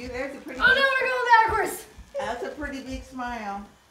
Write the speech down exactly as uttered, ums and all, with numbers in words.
you. There's a pretty. Oh no, we're going backwards. That's a pretty big smile.